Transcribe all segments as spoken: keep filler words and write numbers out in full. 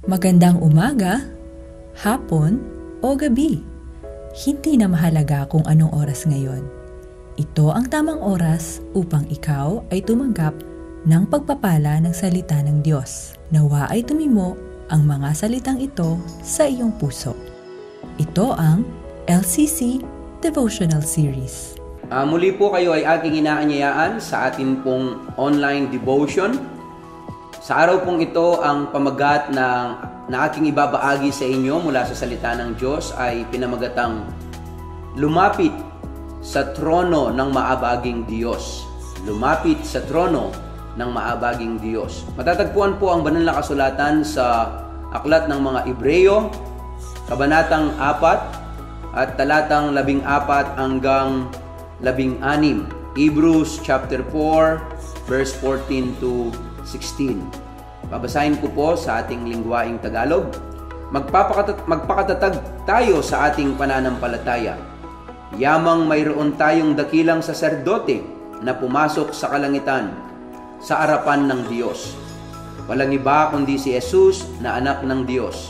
Magandang umaga, hapon, o gabi. Hindi na mahalaga kung anong oras ngayon. Ito ang tamang oras upang ikaw ay tumanggap ng pagpapala ng salita ng Diyos. Nawa ay tumimo ang mga salitang ito sa iyong puso. Ito ang L C C Devotional Series. Uh, muli po kayo ay aking inaanyayaan sa atin pong online devotion. Sa araw pong ito, ang pamagat na, na aking ibabaagi sa inyo mula sa salita ng Diyos ay pinamagatang Lumapit sa trono ng maabaging Diyos. Lumapit sa trono ng maabaging Diyos. Matatagpuan po ang banal na kasulatan sa Aklat ng mga Hebreyo, Kabanatang apat at talatang labing apat hanggang labing anim. Hebrews chapter four, verse fourteen to sixteen. Babasahin ko po sa ating lingwaing Tagalog. Magpapakatat- magpakatatag tayo sa ating pananampalataya. Yamang mayroon tayong dakilang saserdote na pumasok sa kalangitan sa harapan ng Diyos. Walang iba kundi si Jesus na anak ng Diyos.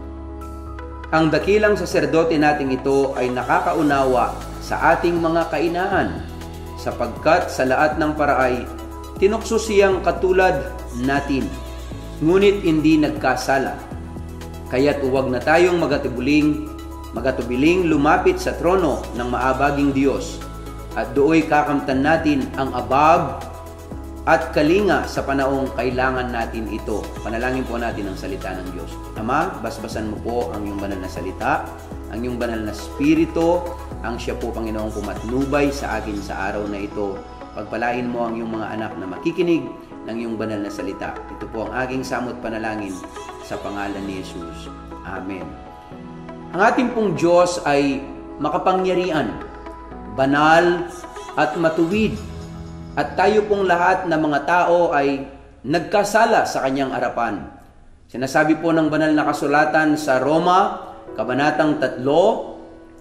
Ang dakilang saserdote nating ito ay nakakaunawa sa ating mga kainaan, sapagkat sa lahat ng paraay, tinukso siyang katulad natin, ngunit hindi nagkasala. Kaya't huwag na tayong magatubiling, magatubiling lumapit sa trono ng maabaging Diyos, at dooy kakamtan natin ang abag at kalinga sa panahong kailangan natin ito. Panalangin po natin ang salita ng Diyos. Ama, basbasan mo po ang iyong banal na salita, ang iyong banal na spirito, ang siya po, Panginoong, pumatnubay sa akin sa araw na ito. Pagpalain mo ang iyong mga anak na makikinig ng iyong banal na salita. Ito po ang aking samot panalangin sa pangalan ni Jesus. Amen. Ang ating pong Diyos ay makapangyarihan, banal at matuwid. At tayo pong lahat na mga tao ay nagkasala sa kanyang harapan. Sinasabi po ng banal na kasulatan sa Roma, Kabanatang tatlo,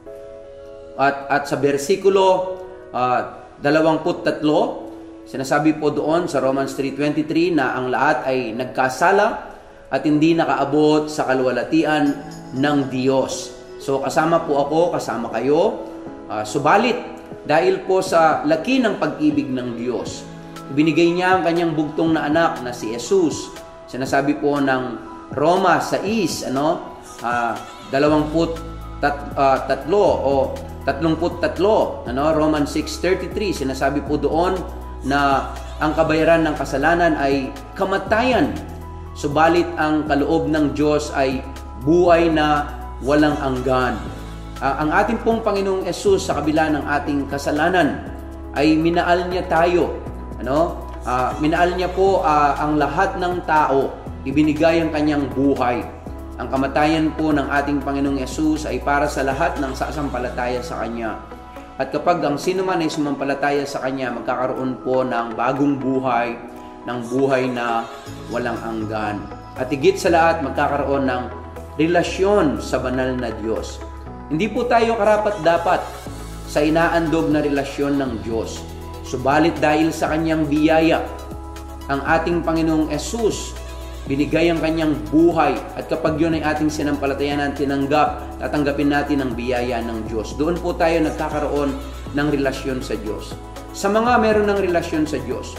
at, at sa versikulo uh, dalawamput tatlo, sinasabi po doon sa Romans three twenty-three na ang lahat ay nagkasala at hindi nakaabot sa kaluwalhatian ng Diyos. So kasama po ako, kasama kayo, uh, subalit dahil po sa laki ng pag-ibig ng Diyos, binigay niya ang kanyang bugtong na anak na si Jesus. Sinasabi po ng Roma sais, ano, uh, dalawamput tat, uh, tatlo o tatlumput tatlo, ano, Romans six thirty-three, sinasabi po doon na ang kabayaran ng kasalanan ay kamatayan. Subalit ang kaloob ng Diyos ay buhay na walang hanggan. Uh, ang ating pong Panginoong Jesus sa kabila ng ating kasalanan ay minaal niya tayo. Ano? Uh, minaal niya po uh, ang lahat ng tao. Ibinigay ang kanyang buhay. Ang kamatayan po ng ating Panginoong Jesus ay para sa lahat ng sasampalataya sa Kanya. At kapag ang sino man ay sumampalataya sa Kanya, magkakaroon po ng bagong buhay, ng buhay na walang hanggan. At higit sa lahat, magkakaroon ng relasyon sa banal na Diyos. Hindi po tayo karapat-dapat sa inaandog na relasyon ng Diyos. Subalit dahil sa Kanyang biyaya, ang ating Panginoong Jesus, binigay ang kanyang buhay, at kapag yun ay ating sinampalatayanan, tinanggap, tatanggapin natin ang biyaya ng Diyos. Doon po tayo nagkakaroon ng relasyon sa Diyos. Sa mga meron ng relasyon sa Diyos,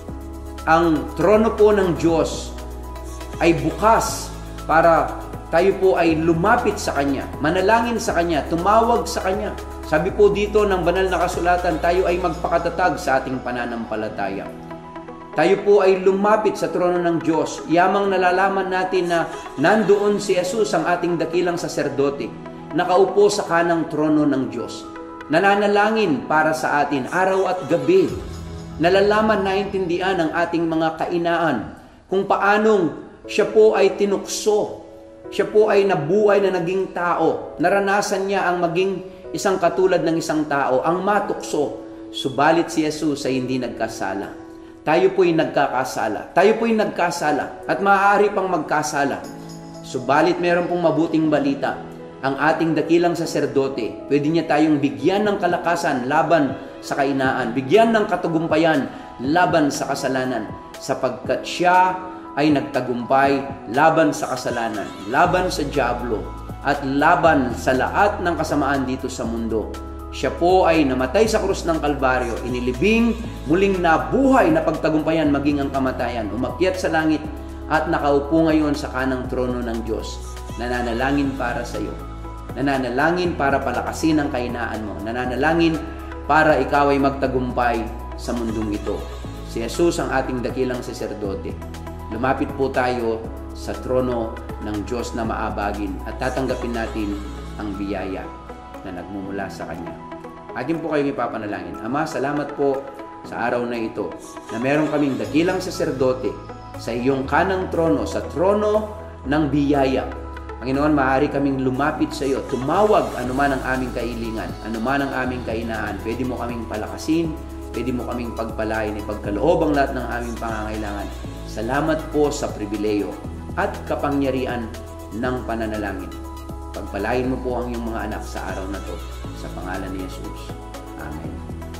ang trono po ng Diyos ay bukas para tayo po ay lumapit sa Kanya, manalangin sa Kanya, tumawag sa Kanya. Sabi po dito ng banal na kasulatan, tayo ay magpakatatag sa ating pananampalataya. Tayo po ay lumapit sa trono ng Diyos. Yamang nalalaman natin na nandoon si Jesus, ang ating dakilang saserdote, nakaupo sa kanang trono ng Diyos. Nananalangin para sa atin araw at gabi. Nalalaman, naintindihan ang ating mga kainaan kung paanong siya po ay tinukso. Siya po ay nabuhay na naging tao. Naranasan niya ang maging isang katulad ng isang tao, ang matukso. Subalit si Jesus ay hindi nagkasala. Tayo po'y nagkakasala. Tayo po'y nagkasala at maaari pang magkasala. Subalit meron pong mabuting balita. Ang ating dakilang saserdote, pwede niya tayong bigyan ng kalakasan laban sa kainaan, bigyan ng katagumpayan laban sa kasalanan, sapagkat siya ay nagtagumpay laban sa kasalanan, laban sa dyablo, at laban sa lahat ng kasamaan dito sa mundo. Siya po ay namatay sa krus ng Kalbaryo, inilibing, muling nabuhay na pagtagumpayan maging ang kamatayan, umakyat sa langit at nakaupo ngayon sa kanang trono ng Diyos. Nananalangin para sa iyo. Nananalangin para palakasin ang kahinaan mo. Nananalangin para ikaw ay magtagumpay sa mundong ito. Si Jesus ang ating dakilang saserdote. Lumapit po tayo sa trono ng Diyos na maabagin at tatanggapin natin ang biyaya na nagmumula sa Kanya. Atin po kayong ipapanalangin. Ama, salamat po sa araw na ito na meron kaming dakilang saserdote sa iyong kanang trono, sa trono ng biyaya. Panginoon, maaari kaming lumapit sa iyo, tumawag anuman ang aming kailingan, anuman ang aming kahinaan. Pwede mo kaming palakasin, pwede mo kaming pagpalain, ipagkaloob ang lahat ng aming pangangailangan. Salamat po sa pribileyo at kapangyarihan ng pananalangin. Pagpalain mo po ang iyong mga anak sa araw na to. Sa pangalan ni Jesus. Amen.